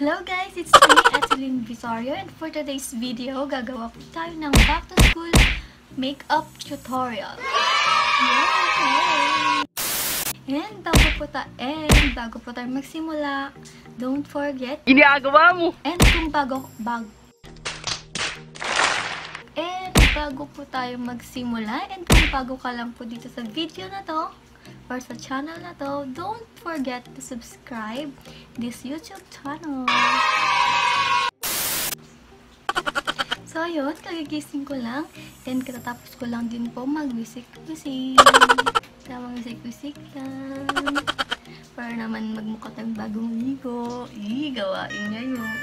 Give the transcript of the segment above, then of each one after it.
Hello guys, it's me, Ethelyn, Vitorio, and for today's video, gagawa po tayo ng back to school makeup tutorial. And bago po tayo magsimula, don't forget, ginagawa mo! And bago po tayo magsimula, and kung bago ka lang po dito sa video na to, or sa channel na to, don't forget to subscribe this YouTube channel. So, ayun, kagigising ko lang, and katatapos ko lang din po mag-wisik-wisik. Tamang wisik-wisik lang. Para naman magmukha tayong bagong ligo. Gawain niya yun.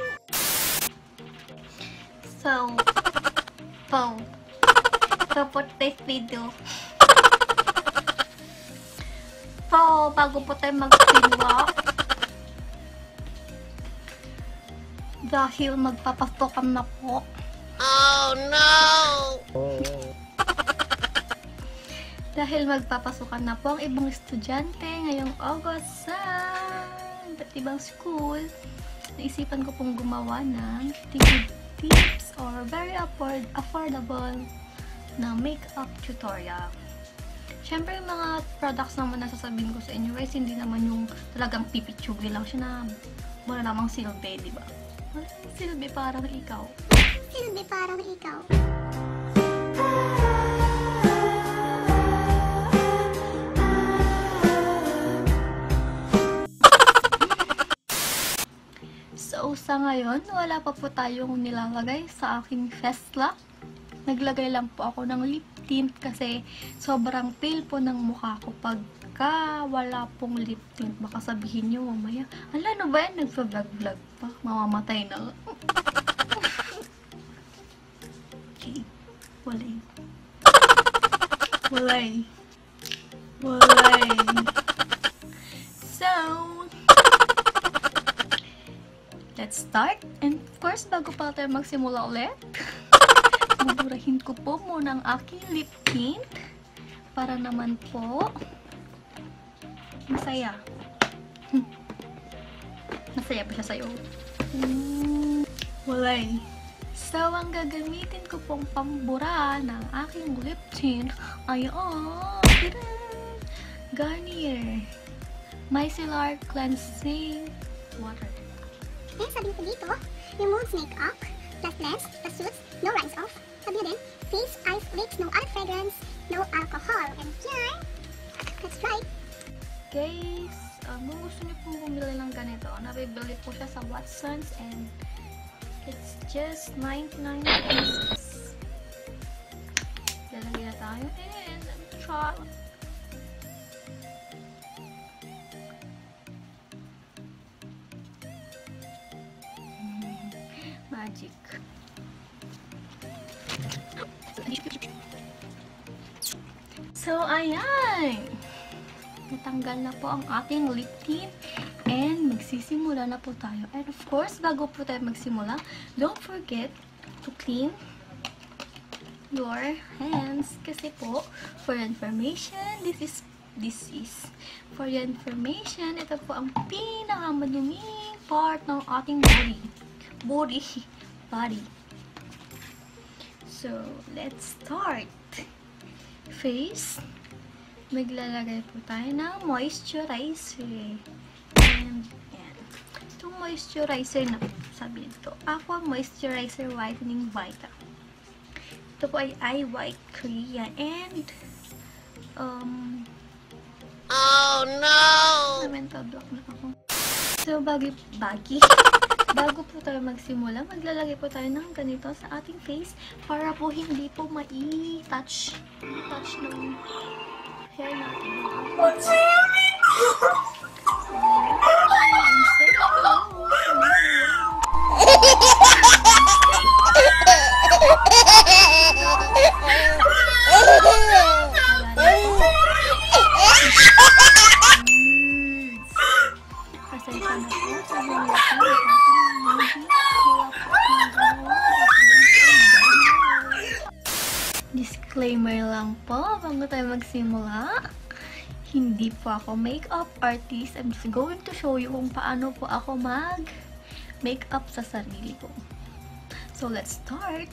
So, for today's video, bago po tayo magsimula, dahil magpapastokan na po. Oh no! Dahil magpapasukan na po ang ibang estudyante ngayong August sa iba't ibang school, naisipan ko pong gumawa ng tipid tips or very affordable na makeup tutorial. Siyempre, yung mga products naman na sasabihin ko sa inyo, guys, hindi naman yung talagang pipitsugin lang siya na wala namang silbi, di ba? Wala namang silbi, parang ikaw. Silbi, parang ikaw. So, sa ngayon, wala pa po tayong nilalagay sa aking face lock. Naglagay lang po ako ng lip tint kasi sobrang pale po ng mukha ko pagka wala pong lip tint. Baka sabihin nyo mamaya, ano ba yan? Nagpa-vlog-vlog pa. Mamamatay na. Okay. Walay. So, let's start. And of course, bago pa tayo magsimula ulit, buburahin ko po muna ang aking lip tint para naman po masaya. Masaya pa siya sa'yo. Walay. So, ang gagamitin ko pong pambura ng aking lip tint ay Garnier Micellar Cleansing Water. Eh, sabi ko dito, removes makeup, plus cleanse, plus suits, no rise off. Sabi na din, face, eyes, lips, no other fragrance, no alcohol. And yan, let's try. Guys, kung gusto niyo pong bumili ng ganito, nabibili po siya sa Watsons and it's just 99 pesos. Lalagyan na tayo and try. Magic. So, ayan. Natanggal na po ang ating lip tint and magsisimula na po tayo. And of course, bago po tayo magsimula, don't forget to clean your hands. Kasi po, for information, this is for your information, ito po ang pinakamaduming part ng ating body. So, let's start. Face, maglalagay po tayo ng moisturizer. And, yan. Itong moisturizer na, sabi nito, Aqua Moisturizer Whitening Vita. Ito po ay eye white Korea. And, oh no! mental block na ako. So, bago po tayo magsimula, maglalagay po tayo ng ganito sa ating face para po hindi po touch ng hair natin. Pasensya na po sa disclaimer lang po bago tayo magsimula. Hindi po ako makeup artist. I'm just going to show you kung paano po ako makeup sa sarili ko. So, let's start.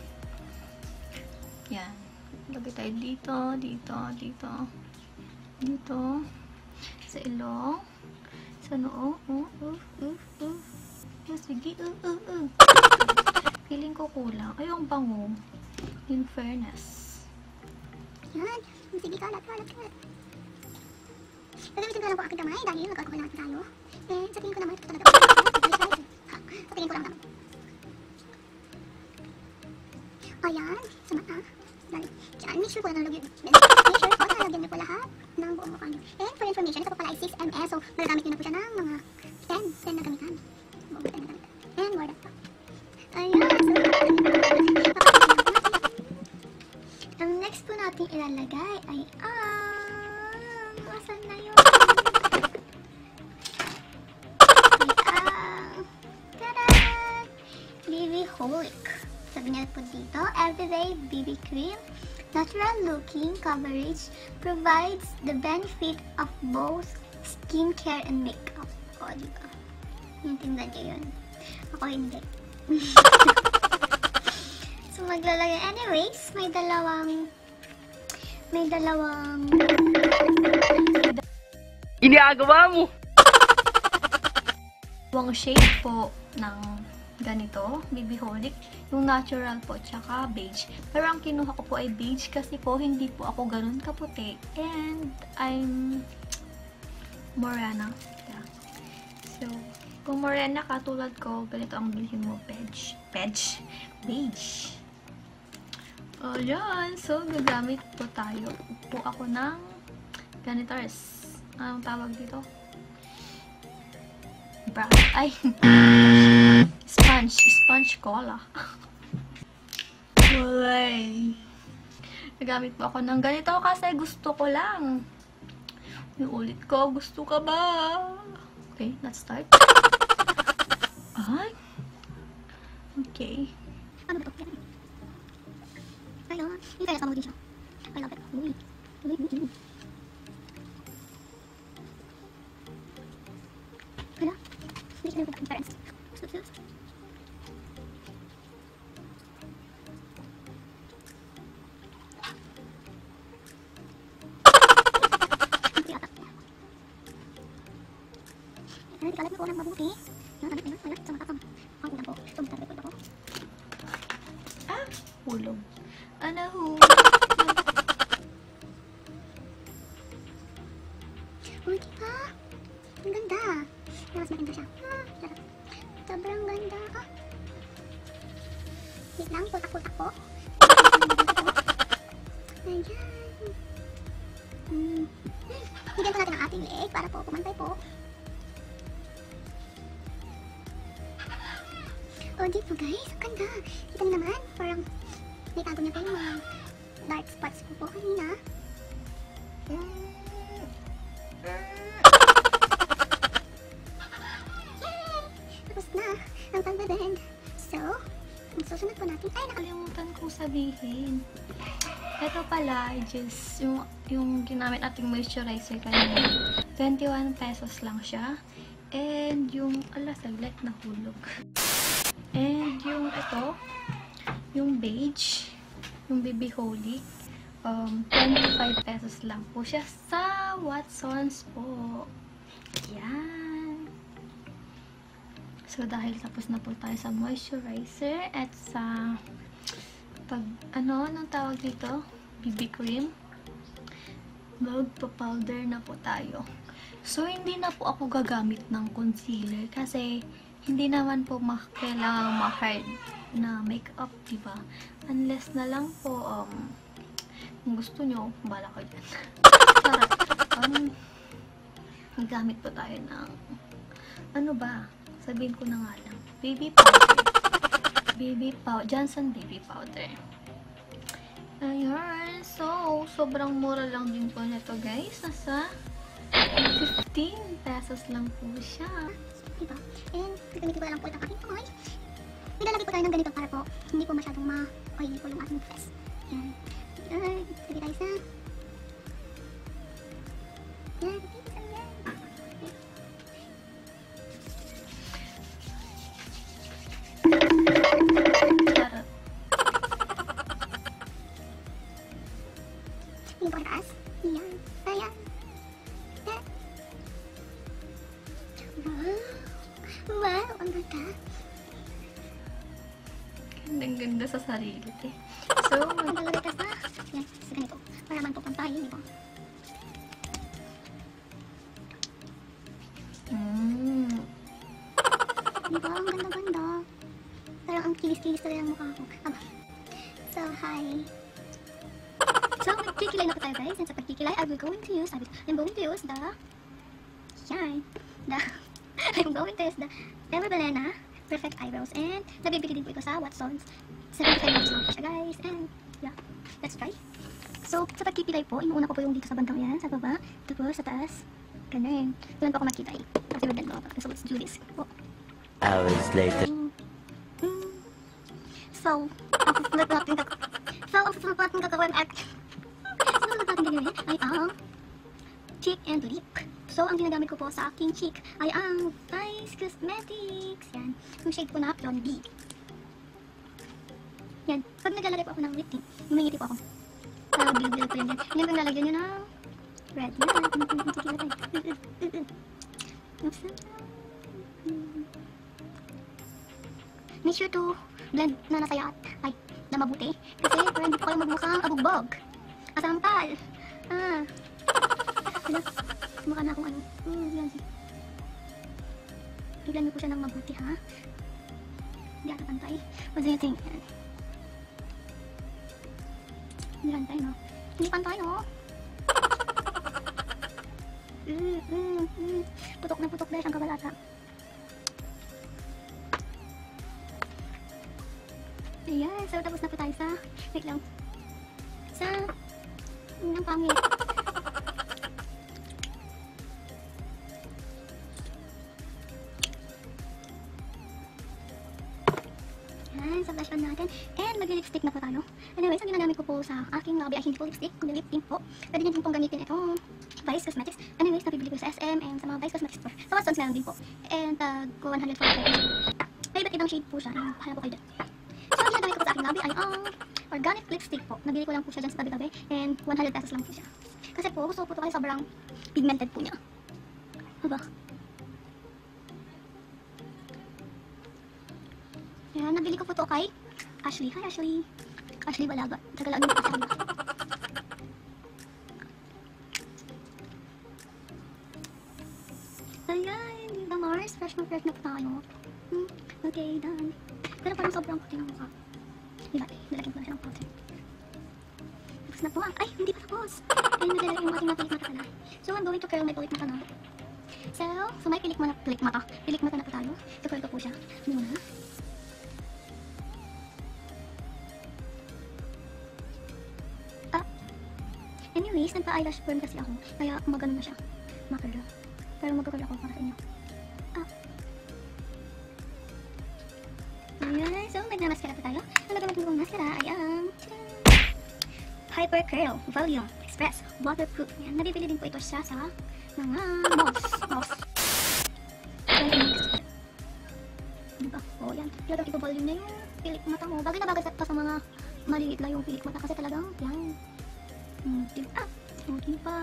Yan. Lagay tayo dito, dito, dito. Dito. Sa ilong. Sa noo. Sige. Feeling ko kulang. Ay, ang bango. In fairness. Yan. Sige, kalat. Gagamitin ko lang po aking kamay dahil mag-alcohol natin tayo. And sa tingin ko naman, ito talaga. Sa tingin ko lang naman. Ayan, sa mata. Diyan, make sure po na nalagyan niyo po lahat ng buong mukha niyo. And for information, ito po pala ay 6 ml. So, magagamit niyo na po siya ng mga 10 na gamitan. Buong 10 na gamitan. And more than that. Ayan, so, ang next po natin ilalagay ay asan na yun? Tada! BB Holic. Sabi niya po dito, everyday BB cream, natural looking coverage, provides the benefit of both skincare and makeup. O, diba? Naintindihan niyo yun. Ako hindi. So, maglalagay. Anyways, may dalawang Ginagawa mo! Dalawang shade po ng ganito, BB Holic. Yung natural po, tsaka beige. Pero ang kinuha ko po ay beige kasi po hindi po ako ganun kaputi. And I'm morena. Yeah. So, kung morena ka tulad ko, ganito ang bilhin mo, beige. Ayan. So, gagamit po tayo. Po ako ng ganito. Anong tawag dito? Ay! Sponge cola. Walay. Nagamit po ako ng ganito kasi gusto ko lang. Iulit ko, gusto ka ba? Okay, let's start. Ay! Okay. ano ba ito? Ayun, hindi kaya kamagin siya. I love it. Uy. Wala. Hindi siya nagpunta parents. Ikalat mo po ng mabuti. Yung ano, wala, sa matakam. Ang ulang po. Tumitabi po ako. Hulog. Ano ho? Uy, diba? Ang ganda. Mas maganda siya. Sobrang ganda. Wait lang, putak-putak po. Ayan. Bigyan po natin ang ating leg para po pumantay po. O, dito guys, ang ganda. Kita niyo naman, parang may tago niya pa yung mga dark spots ko po kanina. Tapos na ang pagbabend. So, ang susunod po natin ay Nakalimutan kong sabihin. Ito pala, just yung ginamit nating moisturizer kanina. 21 pesos lang siya. And yung, saglit, nahulog. And yung ito, yung beige, yung BB Holic, 25 pesos lang po siya sa Watsons po. Yan. So, dahil tapos na po tayo sa moisturizer at sa anong tawag dito? BB cream. Magpa-powder na po tayo. So, hindi na po ako gagamit ng concealer kasi hindi naman po kailangang ma-hard na makeup, diba? Unless na lang po, kung gusto nyo, bala ko dyan. Charot. Gamit po tayo ng, ano ba? Sabihin ko na nga lang. Baby powder. Johnson baby powder. Ayan. So, sobrang mura lang din po nito, guys. Nasa 15 pesos lang po siya. diba? And, gagamitin ko lang po itong aking kamay. Nilalagay po tayo ng ganito para po hindi po masyadong ma-oily po yung ating face. Yan. Yan. Lagay tayo sa... Yan. Wow, ang ganda. Gandang-ganda sa sarili, te. So, Ang gagamitas na. Yan, sa ganito. Para man po pampahin, di ba? Di ba? Ang ganda-ganda. Parang ang kilis-kilis talaga ang mukha ko. Aba. So, hi. So, magkikilay na po tayo, guys. And sa pagkikilay, I'm going to use the, I'm going to use the Ever Belena Perfect Eyebrows. And, nabibili din po ito sa Watsons. 75 pesos lang po siya, guys. And, yeah. Let's try. So, sa pagkikilay po, inuuna ko po yung dito sa bandang yan, sa baba. Tapos, sa taas. Ganun. Doon po ako makikilay. After we're done, so let's do this. Oh. Hours later. So, ang susunod natin gagawin ay ang cheek and lip. So, ang ginagamit ko po sa aking cheek ay ang Vice Cosmetics. Yan. Yung shade po na Blondie. Yan. Pag naglalagay po ako ng lip tint, humingiti po ako. Bilbil po yan. Yan po yung lalagyan nyo ng red. Make sure to blend na nasaya at na mabuti. Kasi para hindi po kayo magmukhang abugbog. Asampal. Ano? Mukha na akong ano. Yan. I-blend mo po siya ng mabuti, ha? Hindi ata pantay. What do you think? Hindi pantay, no? Hindi pantay, no? Putok na putok dahil ang kabalata. Ayan, so tapos na po tayo sa, wait lang, sa, ang pangit. Ayan, sa blush on natin, and mag-lipstick na po tayo. Anyways, ang ginagamit ko po sa aking labi ay hindi po lipstick, kundi lip tint po. Pwede nyo pong gamitin itong Vice Cosmetics. Anyways, nabibili ko sa SM and sa mga Vice Cosmetics store. Sa Watsons meron din po. And, 145. May iba't ibang shade po siya. Hanap po kayo dyan. So, ang ginagamit ko po sa aking labi ay ang organic lipstick po. Nabili ko lang po siya dyan sa tabi-tabi. And 100 pesos lang po siya. Kasi po, gusto ko po ito kasi sobrang pigmented po niya. Aba. Yan, nabili ko po ito kay Ashley. Hi, Ashley. Ashley Balaga. Tagalaan mo po sa kanila. Ayan, di ba Mars? Fresh na po tayo. Okay, done. Pero parang sobrang puti ng mukha. Diba? Nalagyan ko na siya ng powder. Tapos na po ang... Ay! Hindi pa tapos! Ayun, naglalagay yung ating pilik mata pala. So, I'm going to curl my pilik mata na. So may pilik mata na po tayo. So, curl ko po siya. Muna. Anyways, nagpa-eyelash perm kasi ako. Kaya, magano na siya. Makarla. Pero magkakarla ako para sa inyo. Ayan, so magna-mascara po tayo. Ang nagamit kong mascara ay ang Hyper Curl Volume Express Waterproof. Yan, nabibili din po ito siya sa mga malls. Diba? O yan, talagang ito volume na yung pilik mata mo. Bagay na bagay pa sa mga maliliit lang yung pilik mata kasi talagang yan. Diba? Diba?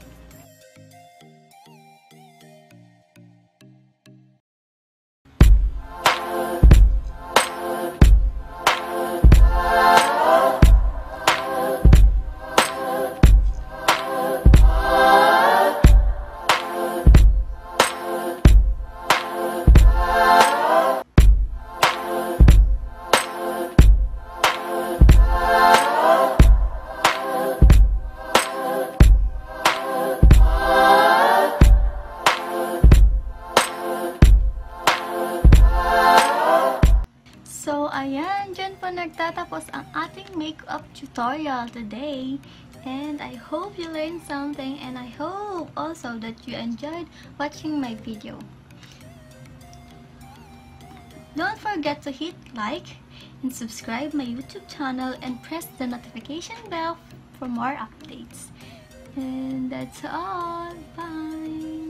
So, ayan, dyan po nagtatapos ang ating makeup tutorial today. And I hope you learned something, and I hope also that you enjoyed watching my video. Don't forget to hit like and subscribe my YouTube channel and press the notification bell for more updates. And that's all. Bye!